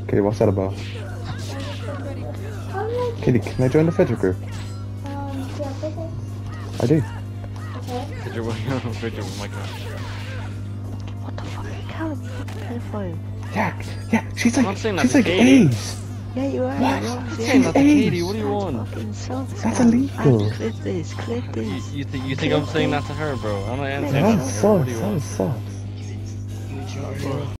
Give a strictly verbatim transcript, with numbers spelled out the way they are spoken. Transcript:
Okay, what's that about? Kitty, can I join the fidget group? Um, do you have physics? I do. Okay. Fidget with fidget with my cat. What the fuck? Calum, you fucking pedophile. Yeah, yeah, she's I'm like, not saying that she's to like Katie. Ace. Yeah, you are. What? You're I'm obviously saying that to She's Katie, Ace. what do you want? fucking sucks. That's Calum. illegal. And clip this, clip You, this. you, th you think I'm saying that to her, bro? I'm not saying Yeah, that That to was her. What do sus, you that want? was sus.